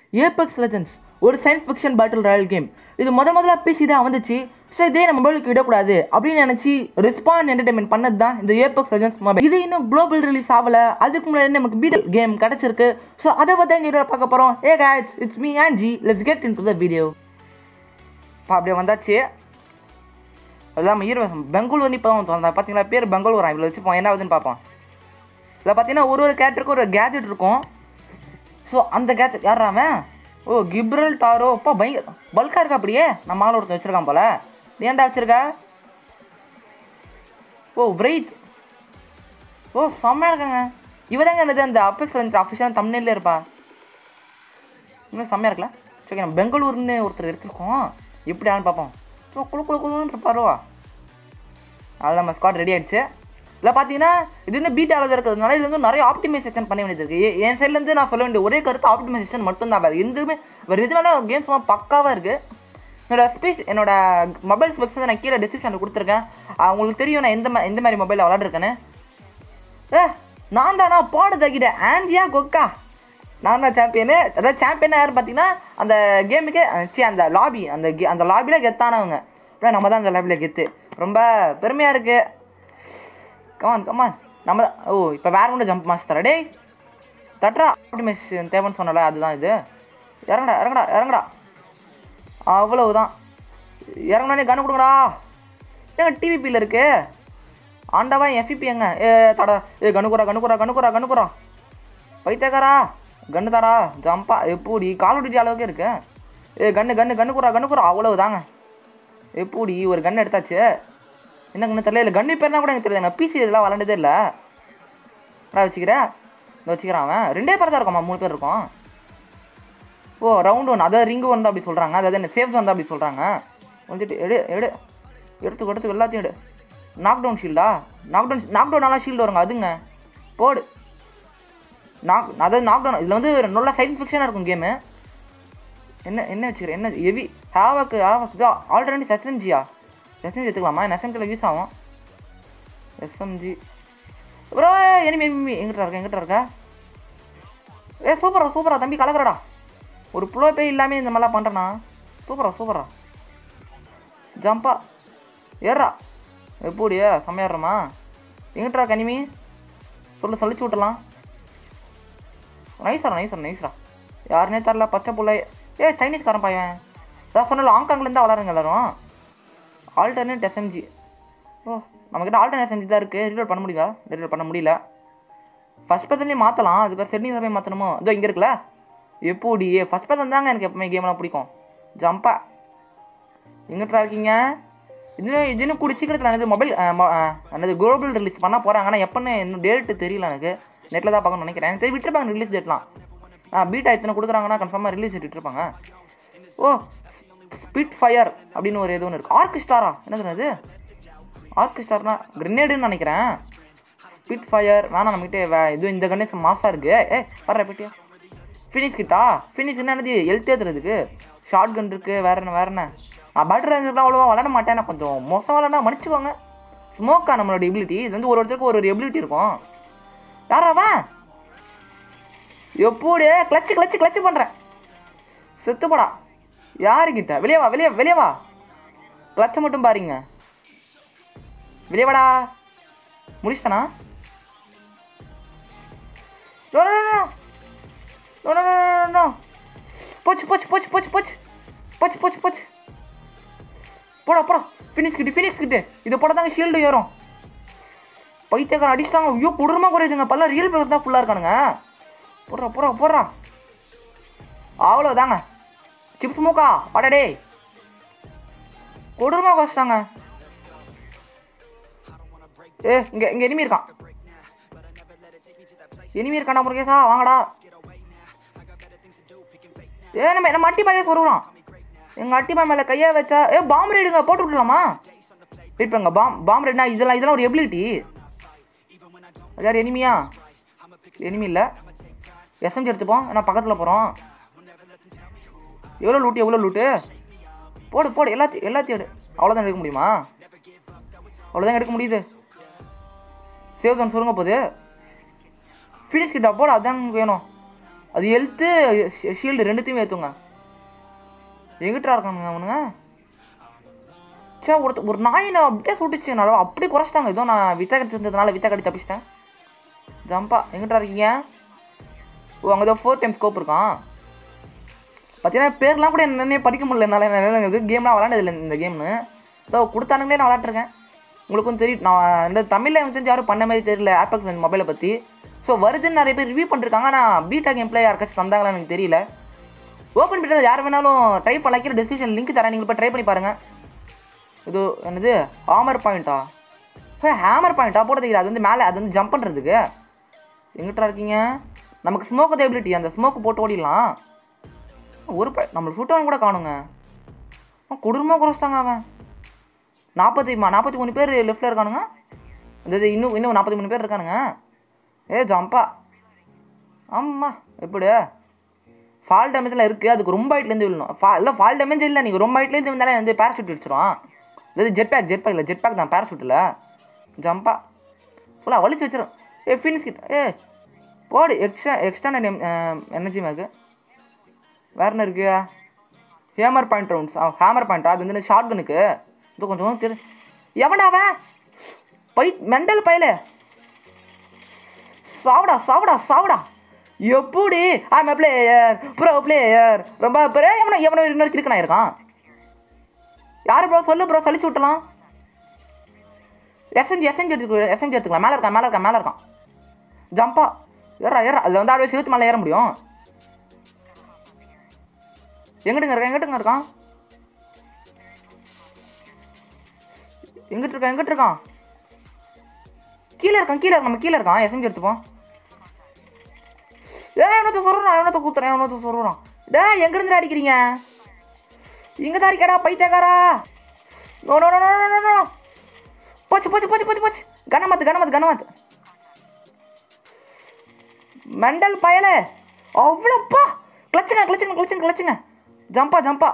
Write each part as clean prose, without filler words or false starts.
Apex Legends ஒரு science fiction battle royale game. இது முதல்ல பிசி தான் வந்துச்சு. ஸோ இதே நம்ம மொபைலுக்கு விடக்கூடாது அப்படின்னு நினச்சி ரெஸ்பாண்ட் என்டர்டைன்மெண்ட் பண்ணது தான் இந்த ஏபெக்ஸ் லெஜெண்ட்ஸ் மொபைல். இது இன்னும் குளோபல் ரிலீஸ் ஆகலை. அதுக்கு முன்னாடி நமக்கு பீட்டல் கேம் கிடச்சிருக்கு. ஸோ அதை பற்றி இந்த வீடியோவில் பார்க்க போகிறோம். ஏ guys, it's me Angie. Let's get into the video. அப்படியே வந்தாச்சு. அதான் பெங்களூர் இப்போ வந்தேன். பார்த்தீங்களா, பேர் பெங்களூரா. இவ்வளோ வச்சுப்போம், என்ன ஆகுதுன்னு பார்ப்போம். இதில் பார்த்தீங்கன்னா ஒரு கேரக்டருக்கு ஒரு கேஜெட் இருக்கும். ஸோ அந்த கேஜெட் யாராமே கிப்ரல் டாரோ அப்பா பயங்கர பல்காக இருக்கா. அப்படியே நம்ம ஆள் ஒருத்தர் வச்சுருக்கான் போல. ஏன்டா வச்சுருக்கா? பிரைட். செம்மையாக இருக்காங்க. இவதாங்க என்னது அந்த அஃபிஷியல் தமிழ்நிலே இருப்பா. இன்னும் செம்மையாக இருக்கல. சரி, நம்ம பெங்களூர்னு ஒருத்தர் எடுத்துருக்கோம். எப்படி ஆன்னு பார்ப்போம். குழுன்னு இருப்பாரோ. அதில் நம்ம ஸ்குவாட் ரெடி ஆகிடுச்சு. இல்லை பார்த்தீங்கன்னா இது இன்னும் பீட்டாவில் இருக்கிறதுனால இது வந்து நிறைய ஆப்டிமைசேஷன் பண்ண வேண்டியது இருக்குது. என் சைட்லேருந்து நான் சொல்ல வேண்டிய ஒரே கருத்து ஆப்டிமைசேஷன் மட்டும்தான். வேறு எதுவுமே வேறு எதுனால கேம்ஸ் பக்காவாக இருக்குது. என்னோட மொபைல் ஸ்பெக்ஸ் நான் கீழே டிஸ்கிரிப்ஷனில் கொடுத்துருக்கேன். உங்களுக்கு தெரியும் நான் எந்த மாதிரி மொபைலில் விளாட்ருக்கேன்னு. நான் தானா பாடு தக்கிட்டேன். ஆன்ஜியா கொக்கா நான் தான் சாம்பியனு. அதாவது சாம்பியனாக யார் பார்த்தீங்கன்னா அந்த கேமுக்கே அந்த லாபி அந்த லாபியில் கெத்தானவங்க. அப்புறம் நம்ம தான் அந்த லாபியில் கெத்து. ரொம்ப பெருமையாக இருக்குது. கமான் நம்ம தான். இப்போ வேறு ஒன்று ஜம்ப் மாஸ்டர். டே தட்ரா ஆப்டிமைசேஷன் தேவைன்னு சொன்னல, அதுதான் இது. இறங்கடா. அவ்வளவுதான். இறங்கினே கன்று கொடுங்கடா. ஏங்க டிவிபியில் இருக்கு ஆண்டாவா. எஃபிபி எங்க? தடா. கண்ணுக்குறா பைத்தக்காரா. கன்று தாடா. ஜம்பா எப்படி கால் டியூட்டி அளவுக்கு இருக்கு. கண்ணுக்குறா. அவ்வளவுதாங்க. எப்படி ஒரு கன்று எடுத்தாச்சு. என்ன கண்ணு தெரியல. இல்லை கண்ணு பேர்னா கூட எனக்கு தெரியல. நான் பிசி இதெல்லாம் விளாண்டதே இல்லை. நான் வச்சுக்கிறேன். அவன் 2 பேர் தான் இருக்கோம்மா, 3 பேர் இருக்கோம். ரவுண்ட் 1 அதாவது ரிங்கு வந்தால் அப்படி சொல்கிறாங்க. அதாவது என்ன சேஃப் வந்தால் அப்படி சொல்கிறாங்க. வந்துட்டு எடுத்து எல்லாத்தையும் எடு. நாக் டவுன் ஷீல்டா. நாக் டவுனாலாம் ஷீல்டு வருங்க. அதுங்க போடு. அதாவது நாக் டவுன். இதில் வந்து நல்லா சயின்ஸ் ஃபிக்ஷனாக இருக்கும் கேமு. என்ன வச்சுக்கிறேன். என்ன ஹெவி ஹேவக்கு ஆல்ரெடி எஸ்எம்ஜியா. எஸ்எம்ஜி எடுத்துக்கலாமா? எஸ்எம்ஜியில் யூஸ் ஆகும். SMG bro. எனிமி எங்கிட்ட இருக்கா? சூப்பரா தம்பி, கலக்கிறடா. ஒரு ப்ளோ பே இல்லாமல் இந்த மாதிரிலாம் பண்ணுறேண்ணா. சூப்பரா ஜம்பா ஏறா. எப்படியா செம்மையாடுறமா? எங்கிட்ட இருக்கா எனிமி? சளிச்சு விட்டுலாம். நைஸ்ரா. யாருன்னே தரல. பச்சை புள்ளை. சைனீஸ்காரன் பையன். அதான் சொன்னால ஹாங்காங்லேருந்து தான் வளருங்க எல்லோரும். Alternate SMG. நம்மக்கிட்ட ஆல்டர்னேட் எஸ்எம்ஜி தான் இருக்குது. ரீலோட் பண்ண முடியல. ஃபஸ்ட் பர்சன்லேயே மாற்றலாம். அதுக்கு செட்டிங்ஸில் போய் மாற்றணுமோ? இதோ இங்கே இருக்குல்ல. எப்படி ஃபஸ்ட் பர்சன் தாங்க எனக்கு எப்பவுமே கேம்லாம் பிடிக்கும். ஜம்பா எங்கிட்ட இருக்கீங்க? இன்னும் குடிச்சிக்கிறதுல எனக்கு மொபைல் என்னது குளோபல் ரிலீஸ் பண்ண போகிறாங்க. ஆனால் எப்போன்னு இன்னும் டேட்டு தெரியல. எனக்கு நெட்டில் தான் பார்க்கணும்னு நினைக்கிறேன். எனக்கு விட்டுருப்பாங்க ரிலீஸ் டேட்லாம். பீட்டா எத்தனை கொடுக்குறாங்கன்னா கன்ஃபார்மாக ரிலீஸ் டேட் விட்டுருப்பாங்க. ஸ்பிட் ஃபயர் அப்படின்னு ஒரு ஒன்று இருக்குது. ஆர்கெஸ்ட்ரா என்னது அது? ஆர்கெஸ்ட்ரானா கிரெனேடுன்னு நினைக்கிறேன். ஸ்பிட் ஃபயர் வேணாம் நம்மகிட்ட. இது இந்த கணேஷ் மாசாக இருக்குது. வர்ற பெட்டியா ஃபினிஷ் கிட்டா. ஃபினிஷ் என்னது? ஹெல்த் ஏற்றுறதுக்கு ஷார்ட் கன் இருக்குது. வேறு என்ன நான் பேட்டரி ரேஞ்சர்லாம் அவ்வளோவா விளாட மாட்டேன். நான் கொஞ்சம் மோசம் விளாண்டா மன்னிச்சுவாங்க. ஸ்மோக்கா நம்மளோட எபிலிட்டி. இது வந்து ஒருத்தருக்கு ஒரு எபிலிட்டி இருக்கும். யாராவா? எப்படி கிளச்சு பண்ணுறேன். செத்துப்படா. யாருக்கிட்ட? வெளியே வா. கிளச்சை மட்டும் பாருங்க. வெளியே வாடா. முடிச்சிட்டனா? போச்சு. போடா. ஃபினிஷ் கிட்டு. இதை போட தாங்க ஷீல்டு ஏறும். பைத்தியக்காரன் அடிச்சிட்டாங்க. ஐயோ குடுறமா குறையுதுங்க. பல்ல ரியல் பேர் தான் ஃபுல்லாக இருக்கானுங்க. போடுறா. அவ்வளோதாங்க. சிப்ஸ் மூக்கா வாடடே. கொடூரமா குறைச்சிட்டாங்க. இங்க எனிமி இருக்கான். முருகேசா வாங்கடா. நம்ம அட்டி பாயே சொல்லுறான். எங்க அட்டிமா மேல கையா வச்சா பாம்பு ரேடுங்க போட்டு விடலாமா? வெயிட் பண்ணுங்க. பாம்பு ரேட்னா இதெல்லாம் ஒரு எபிலிட்டி. யார் எனிமியா? எனிமி இல்லை. எஸ்எம்ஜி எடுத்துப்போம். ஏன்னா பக்கத்தில் போகிறோம். எவ்வளோ லூட்டு? போடு எல்லாத்தையும் எடு. அவ்வளோதான் எடுக்க முடியுமா? அவ்வளோதான் எடுக்க முடியுது. சேவ் தான் சொல்லுங்க போது. ஃபினிஷ் கிட்ட போட அதான் வேணும். அது ஹெல்த்து ஷீல்டு ரெண்டுத்தையுமே ஏற்றுங்க. எங்கிட்டா இருக்கானுங்க அவனுங்க? சே ஒரு நாய் நான் அப்படியே சுட்டுச்சு. நல்லா அப்படியே குறைச்சிட்டாங்க. ஏதோ நான் வித்த கட்டி இருந்ததுனால வித்த கட்டி தப்பிச்சிட்டேன். ஜம்பா எங்கிட்டா இருக்கீங்க? ஓ அங்கே தான் 4 டைம் ஸ்கோப் இருக்கான். பார்த்தீங்கன்னா பேர்லாம் கூட என்னென்ன படிக்க முடியல என்னால். இது கேம்லாம் விளாண்டதில்லை இந்த கேம்னு. இதோ கொடுத்தானுங்களே நான் விளாட்ருக்கேன். உங்களுக்கும் தெரியும். நான் இந்த தமிழில் எனக்கு தெரிஞ்சு யாரும் பண்ண மாதிரி தெரியல ஆப்பெக்ஸ் மொபைலை பற்றி. ஸோ வருதுன்னு நிறைய பேர் ரிவ்யூ பண்ணிருக்காங்க. ஆனால் பீட்டா கேம் பிளே யாருக்காச்சும் தந்தாங்களான்னு எனக்கு தெரியல. ஓப்பன் பீட்டா யார் வேணாலும் ட்ரை பண்ணி டிஸ்கிரிப்ஷன் லிங்க் தரேன். நீங்கள் போய் ட்ரை பண்ணி பாருங்கள். இது என்னது ஹாமர் பாயிண்ட்டா? ஹேமர் பாயிண்ட்டா போட தெரியல. அது வந்து மேலே அது வந்து ஜம்ப் பண்ணுறதுக்கு. எங்கிட்டா இருக்கீங்க? நமக்கு ஸ்மோக் எபிலிட்டி. அந்த ஸ்மோக்கு போட்டு ஓடிடலாம். ஒரு நம்மளுக்கு சுட்டவன் கூட காணுங்க. கொடூரமாக குறைச்சிட்டாங்க அவன். 43 பேர் லெஃப்டில் இருக்கானுங்க. அதாவது இன்னும் 43 பேர் இருக்கானுங்க. ஜம்பா ஆமாம். எப்படி ஃபால் டேமேஜ்லாம் இருக்குது. அதுக்கு ரொம்ப ஹைட்லேருந்து விழணும். இல்லை ஃபால் டேமேஜ் இல்லை. நீங்கள் ரொம்ப ஹைட்லேருந்து வந்தாலே வந்து பேராஷூட் அடிச்சிடும். அதாவது ஜெட் பேக் தான் பேராஷூட்டில். ஜம்பா ஃபுல்லாக வலிச்சு வச்சிடும். ஃபினிஷ் கிட்ட போடு. எக்ஸ்டர்னல் எனர்ஜி மேக்கு வேறு என்ன இருக்கு? Hammer point rounds. Hammer point அது வந்து ஷார்ட் கனுக்கு. இது கொஞ்சம் எவனாவன் மெண்டல் பையல. சாவடா எப்படி? பிளேயர் ப்ரோ பிளேயர் ரொம்ப எவனோ இன்னொரு கிரிக்கனா இருக்கான். யாரு ப்ரோ சொல்லு ப்ரோ. சலிச்சு விட்டலாம். எஸ்என்ஜி எடுத்துக்கலாம். மேலே இருக்கான். ஜம்பா ஏறா அதில் வந்து 20 மேலே ஏற முடியும். எங்கிட்டுங்க இருக்கான்? எங்கிட்டு இருக்கான்? கீழே இருக்கான். நம்ம கீழே இருக்கான். எஸ்என்ஜி எடுத்துப்போம். எவனத்தை சொல்றான். எங்கிருந்து அடிக்கிறீங்க? இங்க தான் இருக்கடா பைத்தியக்காரா. நோ போச்சு. கனமாத்து மெண்டல் பயலே. அவ்வளோப்பா கிளச்சுங்க. ஜம்பா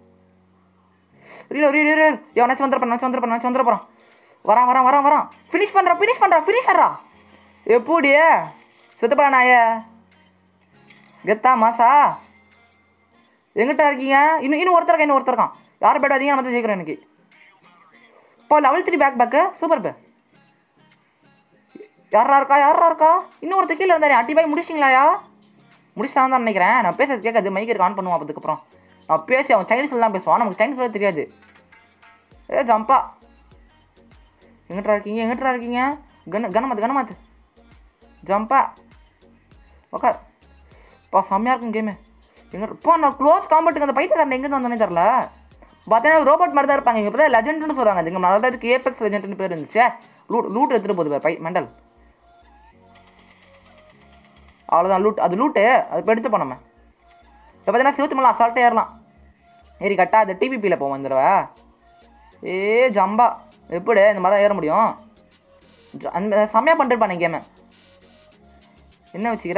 ரீலோ எவனாச்சும் வந்துட போறான். வரான். ஃபினிஷ் பண்றா. எப்படி செத்துப்பா நாய கெத்தா மாசா? எங்கிட்ட இருக்கீங்க? இன்னும் ஒருத்தர் இருக்கான். யாரை பேடாதீங்க. நம்ம ஜெயிக்கிறோம் எனக்கு. இப்போ லெவல் 3 பேக்கு சூப்பர் பே. யாரா இருக்கா? இன்னும் ஒருத்தர் கீழே இருந்தாரு. அட்டி பாய் முடிச்சிங்களாயா? முடிச்சாதான் தான் நினைக்கிறேன். நான் பேசுறது கேட்காது. மைக்கு ஆன் பண்ணுவான். அதுக்கப்புறம் நான் பேசி அவன் சைனீஸில் தான் பேசுவான். நமக்கு சைனீஸ் தெரியாது. ஜம்பா எங்கிட்டா இருக்கீங்க? கனமாத்து ஜம்பா ஓகே. செம்மையாக இருக்கும் கேமு. நான் க்ளோஸ் காம்பட்டுக்கு அந்த பைத்தியக்காரன் எங்கேருந்து வந்தோன்னே தெரில. பார்த்தீங்கன்னா ரோபோட் மாதிரி தான் இருப்பாங்க. இங்கே இப்போ லெஜெண்ட்னு சொல்கிறாங்க. இங்கே நல்லா தான் இருக்குது. ஏபெக்ஸ் லெஜெண்ட்னு பேர் இருந்துச்சு. லூட் எடுத்துகிட்டு போகுது மெண்டல். அவ்வளோதான் லூட்டு. அது எடுத்து போனோம். இப்போ பார்த்தீங்கன்னா சிவத்து மேலே அசால்ட்டாக ஏறலாம். ஏறி கட்டா அது டிபிபியில் போவோம் இந்த தடவை. ஜம்பா எப்படி இந்த மாதிரி தான் ஏற முடியும்? அந்த செம்மையாக பண்ணிருப்பானே கேமு. என்ன வச்சுக்கிற?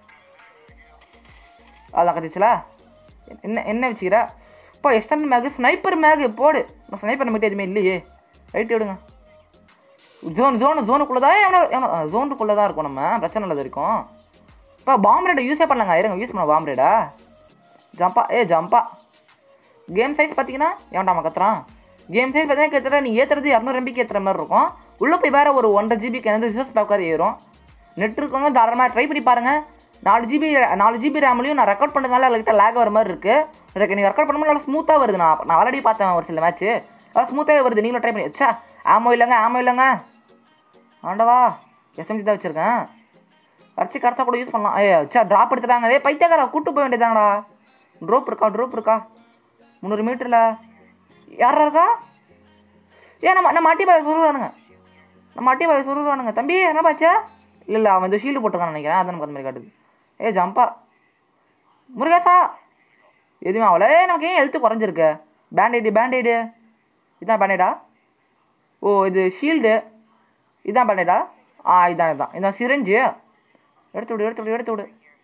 அதான் கத்திச்சுல. என்ன வச்சுக்கிற? இப்போ எக்ஸ்டர்னல் மேகு ஸ்னைப்பர் மேகு போடு. நான் ஸ்னைப்பர் மட்டும் எதுவுமே இல்லையே. ரைட்டு விடுங்க. ஜோனுக்குள்ளே தான் ஜோனுக்குள்ளே தான் இருக்கும். நம்ம பிரச்சனை இல்லாத இருக்கும். இப்போ பாம் ரேடை யூஸே பண்ணலாங்க. யூஸ் பண்ண பாம் ரேடா. ஜம்பா கேம் சைஸ் பார்த்தீங்கன்னா ஏன்டாமா கத்துறான். கேம் சைஸ் பார்த்தீங்கன்னா கேட்குற நீ ஏற்றுறது 200 MB ஏற்றுற மாதிரி இருக்கும். உள்ளே போய் வேறு ஒரு 1.5 GB ரிசோர்ஸ் பேக்கார் ஏறும். நெட் இருக்கவங்க தாராளமாக ட்ரை பண்ணி பாருங்கள். 4 GB ரேம்லையும் நான் ரெக்கார்ட் பண்ணுறதுனால லைட்டாக லேக் வர மாதிரி இருக்குது. நீங்கள் ரெக்கார்ட் பண்ணும்போது நல்லா ஸ்மூத்தாக வருது. நான் ஆல்ரெடி பார்த்தேன் ஒரு சில மேட்ச்சு. அது ஸ்மூத்தாகவே வருது. நீங்களும் ட்ரை பண்ணி வச்சா ஆமோ இல்லைங்க ஆண்டவா எஸ்எம்ஜி தான் வச்சுருக்கேன். கரைச்சி கரைச்சா கூட யூஸ் பண்ணலாம். ட்ராப் எடுத்துட்டாங்க. பைத்தியக்காரா கூட்டு போக வேண்டியதாங்கடா. ட்ரோப் இருக்கா 300 மீட்டரில் யாரா இருக்கா? நம்ம அட்டி பாய் சொல்லுவானுங்க. தம்பி என்ன பாச்சா? இல்லை அவன் இந்த ஷீல்டு போட்டிருக்கான்னு நினைக்கிறேன். அதான் நமக்கு அந்த மாதிரி காட்டுது. ஜம்பா முருகேசா எதுவுமே அவளே நமக்கு ஏன் ஹெல்த்து குறைஞ்சிருக்கு? பேண்டேடு இதான் பேண்டேடா. ஓ இது ஷீல்டு. இதான் பேண்டேடா. இதான் சிரஞ்சு. எடுத்து விடு.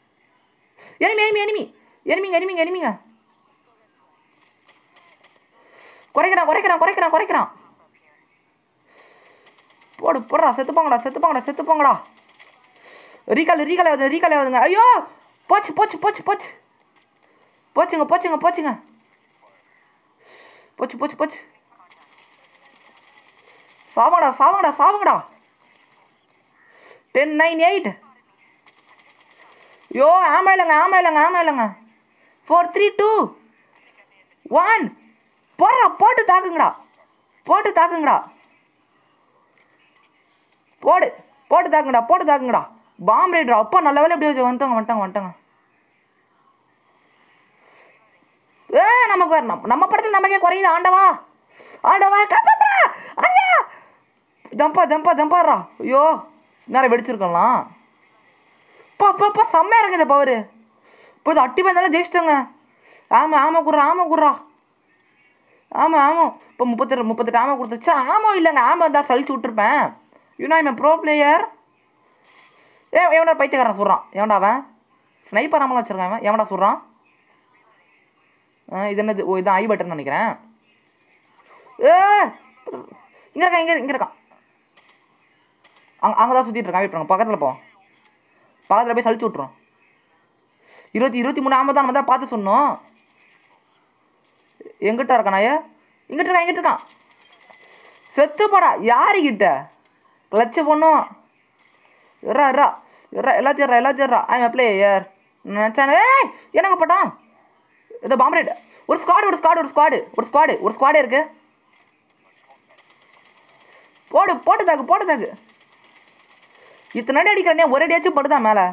எனிமிங்க குறைக்கிறான். போடுறா செத்துப்பாங்கடா. ரீகால் ஆகுதுங்க. ஐயோ போச்சு போச்சு போச்சு போச்சு போச்சுங்க போச்சுங்க போச்சுங்க போச்சு போச்சு போச்சு சாவங்கடா சாவங்கடா சாவங்கடா 10 9 8 யோ ஆமா இல்லைங்க 4 3 2 1 போடுறா போட்டு தாக்குங்கடா போட்டு தாக்குங்கடா போட்டு தாக்குங்கடா பாம் ரைடர் அப்பா நல்ல வேலை எப்படி வந்துட்டாங்க நமக்கு நம்ம படத்தில் நமக்கே குறையுது ஆண்டவா காப்பாத்துறா ஐயா ஜம்பாடுறா ஐயோ நேரம் வெடிச்சிருக்கலாம் அப்பா செம்மையா இருக்குது பவரு இப்போ இது அட்டி இருந்தாலும் ஜெயிச்சிட்டோங்க ஆமாம் குர்றா ஆமாம் இப்போ 38 ஆமாம் கொடுத்துச்சு ஆமாம் இல்லைங்க ஆமாம் தான் சலிச்சு விட்டுருப்பேன் இவன் ப்ரோ பிளேயர் எவனா பைத்தியக்காரன் சொல்கிறான் எவன்டா அவன் ஸ்னைப்பர் ஆமாம் வச்சுருக்கான் அவன் எவன்டா சொல்கிறான் இது என்னது இதான் ஐ பட்டன் நினைக்கிறேன் இங்கே இருக்கான் அங்கே தான் சுற்றிட்டு இருக்கான் விட்டுருங்க பக்கத்தில் போய் சலிச்சு விட்ருவோம் 23 ஆமாம் தான் நம்ம தான் பார்த்து சொன்னோம் எங்கிட்ட இருக்கானாயே இங்கிட்டு இருக்கான் செத்து போடா யாருக்கிட்ட கிளச்சு பண்ணும் எல்லாத்தையும் ஐம் பிளேயர் நினச்சானே என்னங்க போட்டான் ஏதோ பாம் ரேட் ஒரு ஸ்குவாடே இருக்கு போட்டு தாக்கு இத்தனை அடி அடிக்கிறனே ஒரு அடியாச்சும் படுதான் மேலே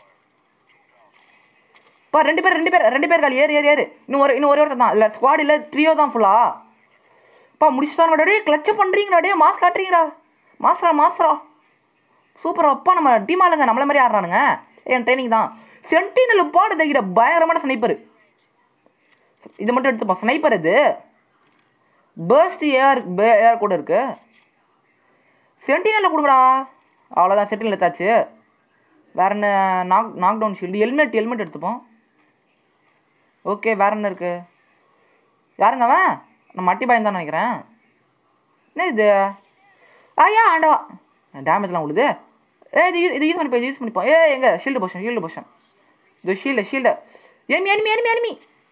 இப்போ ரெண்டு பேர் காலி ஏறு இன்னும் ஒரே ஒருத்தர் தான் இல்லை ஸ்குவாட் இல்லை ட்ரியோ தான் ஃபுல்லா அப்பா முடிச்சுட்டாங்கடா கிளச்சு பண்ணுறீங்கடா மாஸ் காட்டுறீங்கடா மாஸ்ரா சூப்பர் அப்பா நம்ம டீம் ஆளுங்க நம்மள மாதிரி ஆடுறானுங்க என் ட்ரைனிங் தான் சென்டினல் போட்டு தைக்கிட்ட பயங்கரமான ஸ்னைப்பர் இது மட்டும் எடுத்துப்போம் ஸ்னைப்பர் இது பர்ஸ்ட் ஏஆர் கூட இருக்கு சென்டினலில் கொடுக்குறா அவ்வளோதான் சென்டினல் எடுத்தாச்சு வேற என்ன நாக் டவுன் ஷீல்டு ஹெல்மெட் எடுத்துப்போம் ஓகே வேற என்ன இருக்கு யாருங்க அவன் நம்ம மட்டி பாயம் தான் நினைக்கிறேன் என்ன இது ஐயா ஆண்டவா டேமேஜ்லாம் விழுது இது யூஸ் பண்ணிப்போம் எங்க ஷீல்டு போஷன் இது ஷீல்டு எனிமி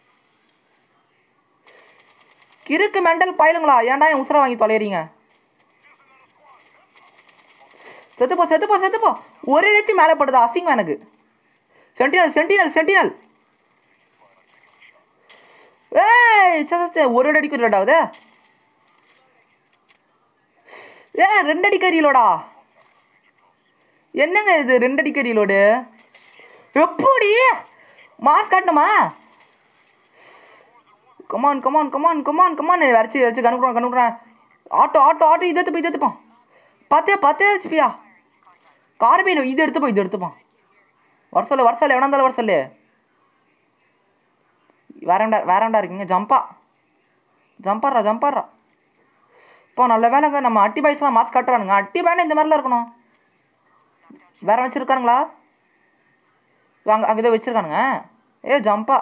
கிறுக்கு மெண்டல் பாயிலுங்களா ஏன்டா என் உசுரை வாங்கி தொலைறீங்க செத்துப்போ ஒரு அடிச்சு மேலே படுதா அசிங்கம் எனக்கு சென்டினல் ஒரு அடிக்கு ரிலோட் ரெண்டு அடிக்க ரீலோடா என்னங்க இது 2 அடிக்க ரீலோடு எப்படி மாஸ் காட்டணுமா கமான் வரைச்சி கணுக்குறேன் ஆட்டோ இது எடுத்துப்போம் பத்தே வச்சுப்பியா கார்பைன் இது எடுத்துப்போம் வர சொல்லு எவனா இருந்தாலும் வர சொல்லு வேறண்டா இருக்குங்க ஜம்பாடுறா இப்போ நல்ல வேலைங்க நம்ம அட்டி பாய்ஸ்லாம் மாஸ்க் காட்டுறானுங்க அட்டி பாய்னா இந்த மாதிரிலாம் இருக்கணும் வேற வச்சுருக்கானுங்களா அங்கே இதை வச்சுருக்கானுங்க ஜம்பா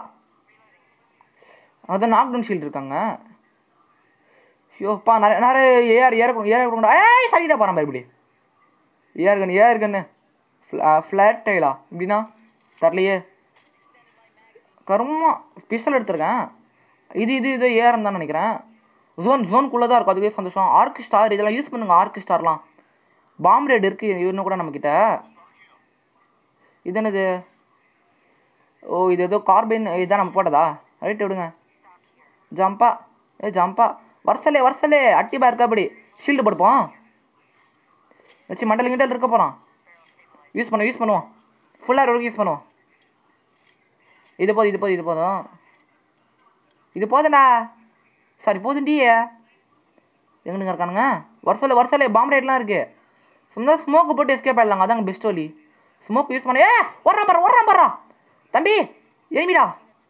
அதான் நாக் டவுன் ஷீல்டு இருக்காங்க ஐயோப்பா நிறைய ஏர் கொடுக்கணும் சரிடா போகிறேன் இப்படி ஏர்கன்னு ஃப்ளாட் டைலா இப்படின்னா தரலையே கருமா பிஸ்டல் எடுத்திருக்கேன் இது ஏர்ன்னு தான் நினைக்கிறேன் ஜோனுக்குள்ளே தான் இருக்கும் அதுவே சந்தோஷம் ஆர்க் ஸ்டார் இதெல்லாம் யூஸ் பண்ணுங்க ஆர்க் ஸ்டார்லாம் பாம் ரேட் இருக்குது இன்னும் கூட நம்மக்கிட்ட இது என்னது இது ஏதோ கார்பைன் இதான் நம்ம போட்டதா ரைட்டு விடுங்க ஜம்பா வரசலே அட்டிபா இருக்கா அப்படி ஷீல்டு படுப்போம் வச்சு மண்டல் கிண்டல் இருக்க போகிறோம் யூஸ் பண்ணுவோம் ஃபுல்லாக யூஸ் பண்ணுவோம் இது போதும் இது போதும்டா சாரி போதுண்டியே எங்கனுங்க இருக்கானுங்க வரசலே பாம் ரேட்லாம் இருக்குது சும்மா ஸ்மோக்கு போட்டு எஸ்கேப் ஆகிடலாங்க அதாங்க பெஸ்ட் வழி ஸ்மோக் யூஸ் பண்ண ஓடுறான் பாரா தம்பி எனிமிடா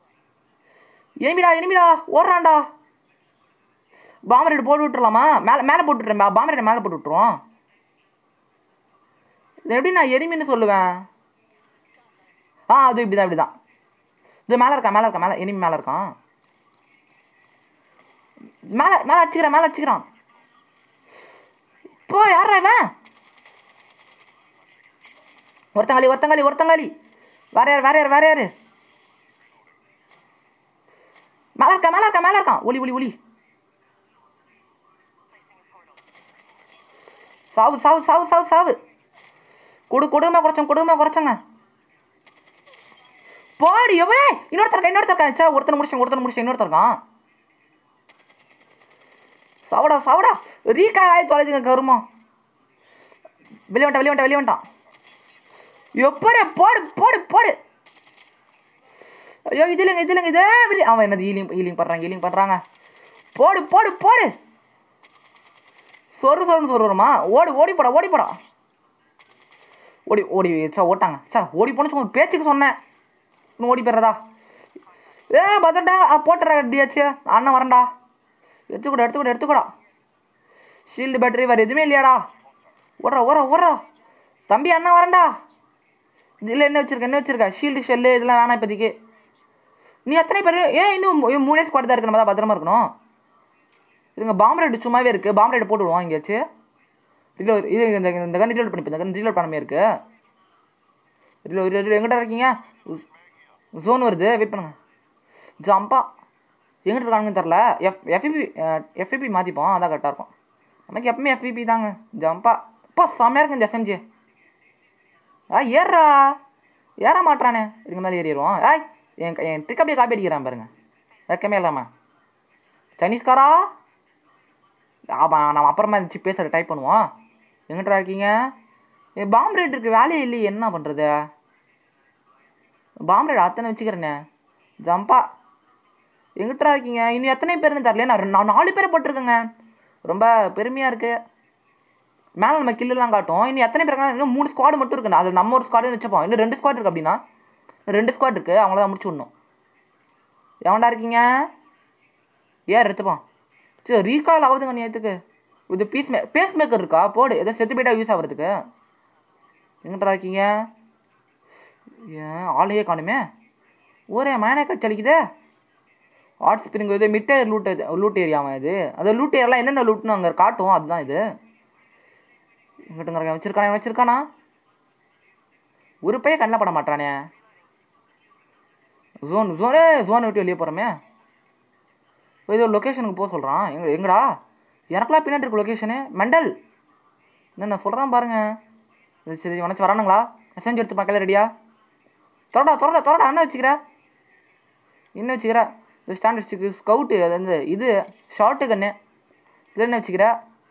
ஓடுறான்டா பாம் ரேட் போட்டு விட்டுறலாமா மேலே போட்டு விட்டுறேன் பாம் ரேட் மேலே போட்டு விட்டுருவோம் இது எப்படி நான் எனிமின்னு சொல்லுவேன் அது இப்படிதான் இது மேலே இருக்கான் எனிமி மேலே இருக்கான் மேலே அடிச்சுக்கிறான் இப்போ யாரா இவன் ஒருத்தங்காளி வேற யாரு வேற யாரு வேற யாரு மேலே இருக்கா மேலே இருக்கா மேலே இருக்கான் ஒளி ஒளி ஒளி சாவு சாவு சாவு சாவு சாவு கொடுமை குறைச்சங்க பாடி எவே இன்னொருத்தருக்கா சே ஒருத்தனை முடிச்சேன் இன்னொருத்தருக்கான் சாவடா ரீகா ஆகி தொலைச்சுங்க கருமா வெளியே வந்துட்டான் எப்படி போடு ஐயோ இது இல்லைங்க இதே அவன் என்னது ஹீலிங் பண்ணுறாங்க போடு சொருன்னு வருமா ஓடி போடா ஓடி சா ஓட்டாங்க சார் ஓடி போன பேச்சுக்கு சொன்னேன் இன்னும் ஓடி போடுறதா பதண்டா போட்டுறா எப்படியாச்சு அண்ணன் வரேன்டா எடுத்துக்கூடா ஷீல்டு பேட்டரி வேறு எதுவுமே இல்லையாடா ஓடுறா தம்பி அண்ணன் வரேன்டா இதில் என்ன வச்சிருக்க ஷீல்டு ஷெல்லு இதெல்லாம் வேணாம் இப்போதைக்கு நீ எத்தனை பேர் இன்னும் 3 ஸ்குவாட் தான் இருக்கு நம்ம தான் பத்திரமா இருக்கணும் இதுங்க பாம்பு ரேட் சும்மாவே இருக்குது பாம்பு ரேட் போட்டுவிடுவோம் எங்கேயாச்சும் இந்த கன் ரீலோட் பண்ணிப்பேன் இந்த கன் ரீலோட் பண்ணாமே இருக்கு எங்கிட்ட இருக்கீங்க ஜோன் வருது வெயிட் பண்ணுங்க ஜம்பா எங்கிட்ட இருக்காங்கன்னு தெரில எஃபிபி மாற்றிப்போம் அதான் கரெக்டாக இருக்கும் நமக்கு எப்பவுமே எஃபிபி தாங்க ஜம்பா அப்பா செம்மையாக இருக்கு இந்த எஸ்எம்ஜி ஏற மாட்டானே இதுக்கு மேலே ஏறிடுவோம் என் ட்ரிக் அப்படியே காப்பி அடிக்கிறான் பாருங்க வெக்கமே இல்லாமல் சைனீஸ்காரா ஆமாம் நம்ம அப்புறமா இருந்துச்சு பேசுகிற டைப் பண்ணுவோம் எங்கிட்ட இருக்கீங்க பாம்பு ரேட் இருக்குது வேலையே இல்லையே என்ன பண்ணுறது பாம்பு ரேட் அத்தனை வச்சுக்கிறேண்ணே ஜம்பா எங்கிட்ட இருக்கீங்க இன்னும் எத்தனை பேருன்னு தரல நான் 4 பேரை போட்டிருக்கேங்க ரொம்ப பெருமையாக இருக்குது மேலே நம்ம கில்லுலாம் காட்டும் இன்னும் எத்தனை பேர் இருக்காங்க இன்னும் 3 ஸ்குவாடு மட்டும் இருக்குண்ணா அது நம்ம ஒரு ஸ்குவாடுன்னு வச்சுப்போம் இன்னும் 2 ஸ்குவாட் இருக்குது அப்படின்னா 2 ஸ்குவாட் இருக்குது அவங்கள தான் முடிச்சு விடணும் எவன்டா இருக்கீங்க எடுத்துப்போம் சரி ரீகால் ஆகுதுங்க நேற்றுக்கு இது பேஸ் மேக்கர் இருக்கா போடு எதோ செத்து போய்ட்டா யூஸ் ஆகிறதுக்கு எங்கிட்ட இருக்கீங்க ஆளையே காணுமே ஒரே மேனேக்கா சலிக்குதே ஆர்ட் ஸ்பிரிங் இது மிட்டர் லூட் ஏரியாவன் இது அது லூட் ஏரியாலாம் என்னென்ன லூட்னு அங்கே காட்டும் அதுதான் இது எங்கிட்ட வச்சிருக்கானா ஒரு பைய கண்ணில் பட மாட்டானே ஜோனை விட்டு வெளியே போகிறோமே இது ஒரு லொக்கேஷனுக்கு போக சொல்கிறான் எங்கடா எனக்குலாம் பின்னாடி இருக்கு லொக்கேஷனு மெண்டல் என்ன சொல்கிறான் பாருங்க சரி வனச்சு வரானுங்களா செஞ்சு எடுத்து பார்க்கல ரெடியா தொடடா என்ன வச்சுக்கிற இது ஸ்டாண்டர்ட் ஸ்கவுட்டு அது வந்து இது ஷார்ட்டு கண்ணு இது என்ன வச்சுக்கிற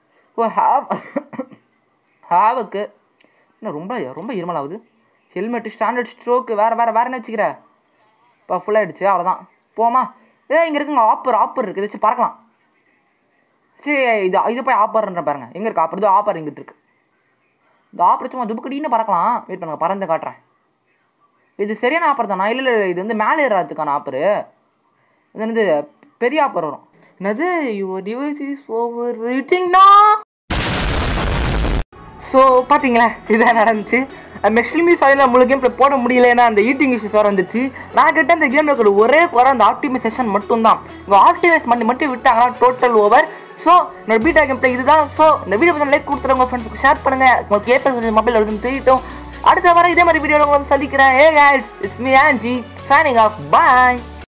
ஹாவுக்கு இன்னும் ரொம்ப இருமலாகுது ஹெல்மெட்டு ஸ்டாண்டர்ட் ஸ்ட்ரோக்கு வேறு என்ன வச்சுக்கிற இப்போ ஃபுல்லாகிடுச்சு அவ்வளோதான் போமா இங்கே இருக்குங்க ஆப்பர் இருக்குது வச்சு பறக்கலாம் சரி இது போய் ஆப்பர்ன்ற பாருங்க எங்கே இருக்கு ஆப்பர் இது ஆப்பர் இங்கிட்டு இருக்கு இந்த ஆப்பர் சும்மா துப்புக்கடின்னு பறக்கலாம் வெயிட் பண்ணுங்க பறந்து காட்டுறேன் இது சரியான ஆப்பர் தானா இல்லை இது வந்து மேலே ஏறாதுக்கான ஆப்பரு இது வந்து பெரிய ஆப்பர் வரும் என்னது யுவர் டிவைஸ் இஸ் ஓவர் ரேட்டிங்னா ஸோ பார்த்தீங்களா இதான் நடந்துச்சு மெக்ஸ்ட்ரீமி சாயில் முழு கேம் போட முடியலன்னா அந்த ஈட்டிங் இஷ்யூஸ் வேறு வந்துச்சு நான் கிட்ட இந்த கேமில் இருக்கிற ஒரே குறை அந்த ஆப்டிமைசேஷன் மட்டும்தான் இங்கே ஆப்டிமைஸ் மட்டும் விட்டாங்கன்னா டோட்டல் ஓவர் ஸோ என்னோட பீட்டா கேம் பிளே இதுதான் ஸோ இந்த வீடியோ பற்றி லைக் கொடுத்துட்டு உங்கள் ஃப்ரெண்ட்ஸுக்கு ஷேர் பண்ணுங்கள் உங்களுக்கு கேட்பது மொபைல் வருதுன்னு தெரியட்டும் அடுத்த வாரம் இதே மாதிரி வீடியோவில் வந்து சந்திக்கிறேன். Hey guys, it's me Angie, signing off. Bye.